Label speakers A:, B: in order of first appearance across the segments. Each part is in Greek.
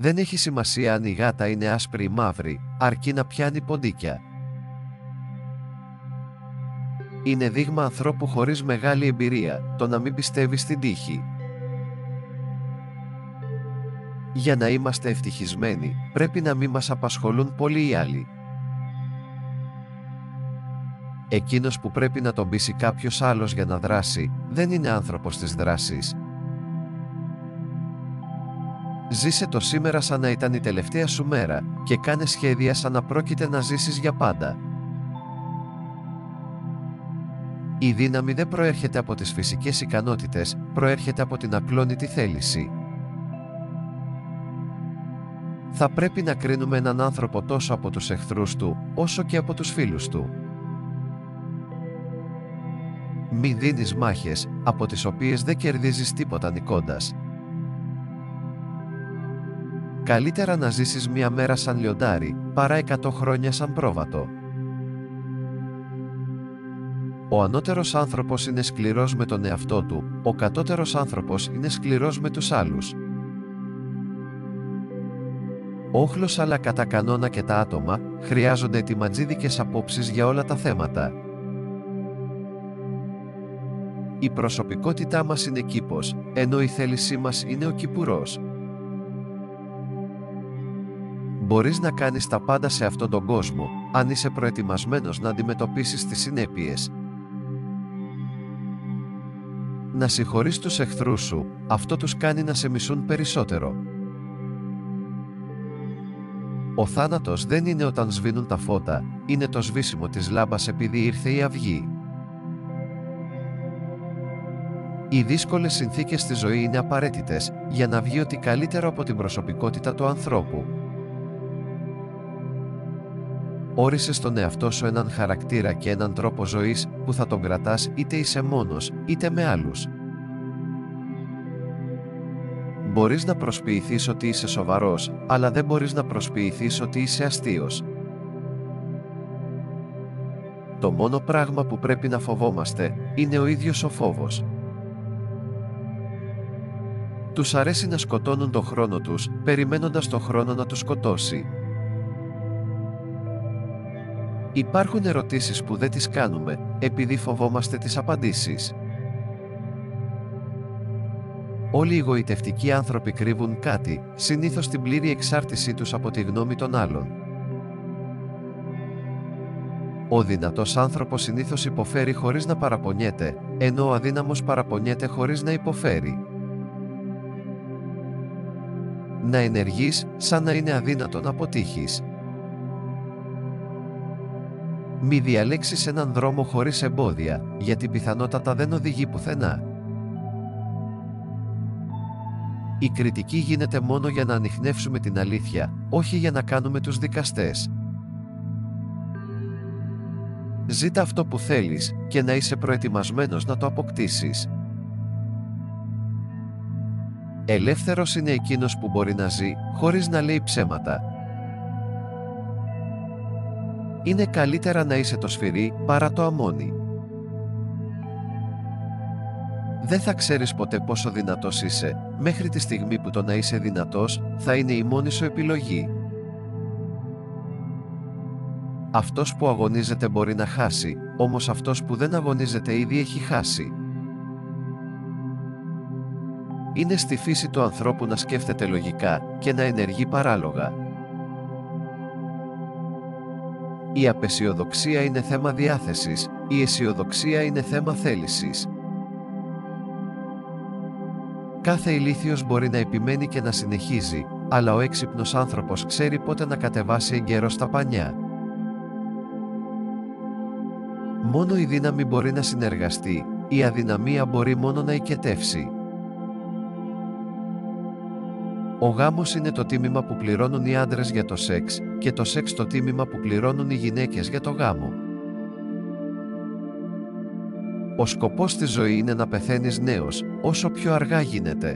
A: Δεν έχει σημασία αν η γάτα είναι άσπρη ή μαύρη, αρκεί να πιάνει ποντίκια. Είναι δείγμα ανθρώπου χωρίς μεγάλη εμπειρία, το να μην πιστεύει στην τύχη. Για να είμαστε ευτυχισμένοι, πρέπει να μην μας απασχολούν πολλοί οι άλλοι. Εκείνος που πρέπει να τον πείσει κάποιος άλλος για να δράσει, δεν είναι άνθρωπος της δράσης. Ζήσε το σήμερα σαν να ήταν η τελευταία σου μέρα και κάνε σχέδια σαν να πρόκειται να ζήσεις για πάντα. Η δύναμη δεν προέρχεται από τις φυσικές ικανότητες, προέρχεται από την ακλόνητη θέληση. Θα πρέπει να κρίνουμε έναν άνθρωπο τόσο από τους εχθρούς του, όσο και από τους φίλους του. Μη δίνεις μάχες, από τις οποίες δεν κερδίζεις τίποτα νικώντας. Καλύτερα να ζήσεις μια μέρα σαν λιοντάρι, παρά 100 χρόνια σαν πρόβατο. Ο ανώτερος άνθρωπος είναι σκληρός με τον εαυτό του, ο κατώτερος άνθρωπος είναι σκληρός με τους άλλους. Όχλος αλλά κατά κανόνα και τα άτομα χρειάζονται ετοιματζίδικες απόψεις για όλα τα θέματα. Η προσωπικότητά μας είναι κήπος, ενώ η θέλησή μας είναι ο κυπουρός. Μπορείς να κάνεις τα πάντα σε αυτόν τον κόσμο, αν είσαι προετοιμασμένος να αντιμετωπίσεις τις συνέπειες. Να συγχωρείς τους εχθρούς σου, αυτό τους κάνει να σε μισούν περισσότερο. Ο θάνατος δεν είναι όταν σβήνουν τα φώτα, είναι το σβήσιμο της λάμπας επειδή ήρθε η αυγή. Οι δύσκολες συνθήκες στη ζωή είναι απαραίτητες για να βγει ό,τι καλύτερο από την προσωπικότητα του ανθρώπου. Όρισε στον εαυτό σου έναν χαρακτήρα και έναν τρόπο ζωής που θα τον κρατάς είτε είσαι μόνος είτε με άλλους. Μπορείς να προσποιηθείς ότι είσαι σοβαρός, αλλά δεν μπορείς να προσποιηθείς ότι είσαι αστείος. Το μόνο πράγμα που πρέπει να φοβόμαστε είναι ο ίδιος ο φόβος. Τους αρέσει να σκοτώνουν τον χρόνο τους, περιμένοντας τον χρόνο να τους σκοτώσει. Υπάρχουν ερωτήσεις που δεν τις κάνουμε, επειδή φοβόμαστε τις απαντήσεις. Όλοι οι γοητευτικοί άνθρωποι κρύβουν κάτι, συνήθως την πλήρη εξάρτησή τους από τη γνώμη των άλλων. Ο δυνατός άνθρωπος συνήθως υποφέρει χωρίς να παραπονιέται, ενώ ο αδύναμος παραπονιέται χωρίς να υποφέρει. Να ενεργείς σαν να είναι αδύνατο να αποτύχεις. Μη διαλέξεις έναν δρόμο χωρίς εμπόδια, γιατί πιθανότατα δεν οδηγεί πουθενά. Η κριτική γίνεται μόνο για να ανιχνεύσουμε την αλήθεια, όχι για να κάνουμε τους δικαστές. Ζήτα αυτό που θέλεις και να είσαι προετοιμασμένος να το αποκτήσεις. Ελεύθερος είναι εκείνος που μπορεί να ζει χωρίς να λέει ψέματα. Είναι καλύτερα να είσαι το σφυρί παρά το αμόνι. Δεν θα ξέρεις ποτέ πόσο δυνατός είσαι, μέχρι τη στιγμή που το να είσαι δυνατός θα είναι η μόνη σου επιλογή. Αυτός που αγωνίζεται μπορεί να χάσει, όμως αυτός που δεν αγωνίζεται ήδη έχει χάσει. Είναι στη φύση του ανθρώπου να σκέφτεται λογικά και να ενεργεί παράλογα. Η απαισιοδοξία είναι θέμα διάθεσης, η αισιοδοξία είναι θέμα θέλησης. Κάθε ηλίθιος μπορεί να επιμένει και να συνεχίζει, αλλά ο έξυπνος άνθρωπος ξέρει πότε να κατεβάσει εγκαίρος τα πανιά. Μόνο η δύναμη μπορεί να συνεργαστεί, η αδυναμία μπορεί μόνο να οικετεύσει. Ο γάμος είναι το τίμημα που πληρώνουν οι άντρες για το σεξ και το σεξ το τίμημα που πληρώνουν οι γυναίκες για το γάμο. Ο σκοπός της ζωής είναι να πεθαίνεις νέος, όσο πιο αργά γίνεται.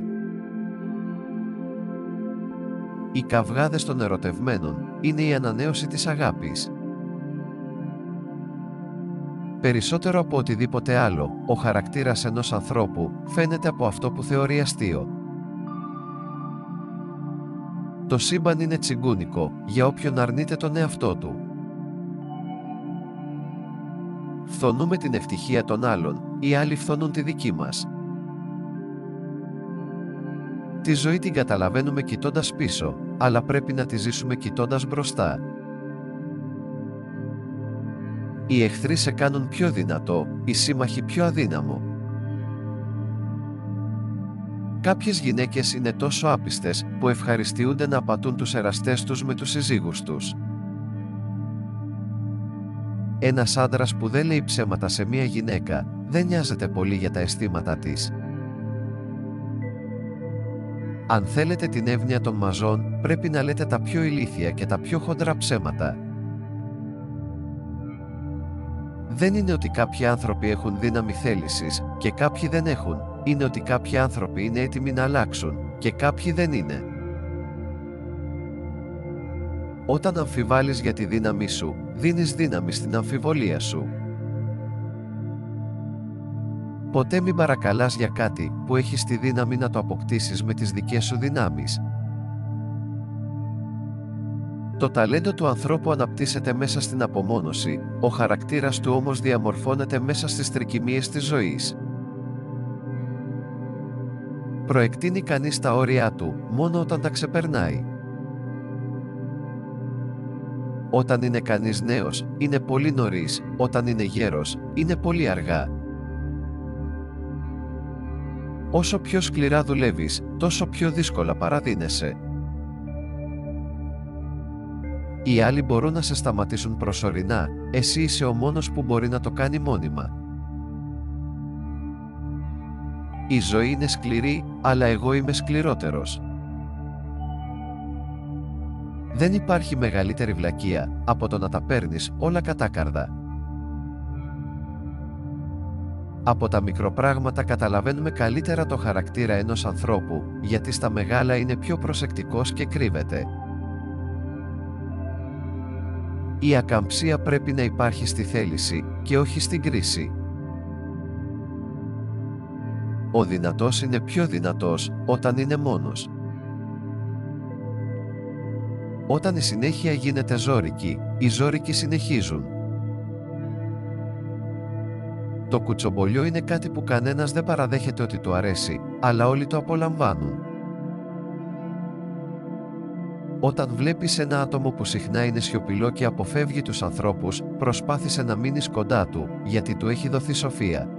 A: Οι καυγάδες των ερωτευμένων είναι η ανανέωση της αγάπης. Περισσότερο από οτιδήποτε άλλο, ο χαρακτήρας ενός ανθρώπου φαίνεται από αυτό που θεωρεί αστείο. Το σύμπαν είναι τσιγκούνικο για όποιον αρνείται τον εαυτό του. Φθονούμε την ευτυχία των άλλων, οι άλλοι φθονούν τη δική μας. Τη ζωή την καταλαβαίνουμε κοιτώντας πίσω, αλλά πρέπει να τη ζήσουμε κοιτώντας μπροστά. Οι εχθροί σε κάνουν πιο δυνατό, οι σύμμαχοι πιο αδύναμο. Κάποιες γυναίκες είναι τόσο άπιστες που ευχαριστιούνται να απατούν τους εραστές τους με τους συζύγους τους. Ένας άντρας που δεν λέει ψέματα σε μία γυναίκα δεν νοιάζεται πολύ για τα αισθήματα της. Αν θέλετε την εύνοια των μαζών, πρέπει να λέτε τα πιο ηλίθια και τα πιο χοντρά ψέματα. Δεν είναι ότι κάποιοι άνθρωποι έχουν δύναμη θέλησης και κάποιοι δεν έχουν, είναι ότι κάποιοι άνθρωποι είναι έτοιμοι να αλλάξουν και κάποιοι δεν είναι. Όταν αμφιβάλλεις για τη δύναμή σου, δίνεις δύναμη στην αμφιβολία σου. Ποτέ μην παρακαλάς για κάτι που έχεις τη δύναμη να το αποκτήσεις με τις δικές σου δυνάμεις. Το ταλέντο του ανθρώπου αναπτύσσεται μέσα στην απομόνωση, ο χαρακτήρας του όμως διαμορφώνεται μέσα στις τρικυμίες της ζωής. Προεκτείνει κανείς τα όρια του μόνο όταν τα ξεπερνάει. Όταν είναι κανείς νέος, είναι πολύ νωρίς, όταν είναι γέρος, είναι πολύ αργά. Όσο πιο σκληρά δουλεύεις, τόσο πιο δύσκολα παραδίνεσαι. Οι άλλοι μπορούν να σε σταματήσουν προσωρινά, εσύ είσαι ο μόνος που μπορεί να το κάνει μόνιμα. Η ζωή είναι σκληρή, αλλά εγώ είμαι σκληρότερος. Δεν υπάρχει μεγαλύτερη βλακεία από το να τα παίρνεις όλα κατάκαρδα. Από τα μικροπράγματα καταλαβαίνουμε καλύτερα το χαρακτήρα ενός ανθρώπου, γιατί στα μεγάλα είναι πιο προσεκτικός και κρύβεται. Η ακαμψία πρέπει να υπάρχει στη θέληση και όχι στην κρίση. Ο δυνατός είναι πιο δυνατός όταν είναι μόνος. Όταν η συνέχεια γίνεται ζώρικη, οι ζώρικοι συνεχίζουν. Το κουτσομπολιό είναι κάτι που κανένας δεν παραδέχεται ότι του αρέσει, αλλά όλοι το απολαμβάνουν. Όταν βλέπεις ένα άτομο που συχνά είναι σιωπηλό και αποφεύγει τους ανθρώπους, προσπάθησε να μείνεις κοντά του, γιατί του έχει δοθεί σοφία.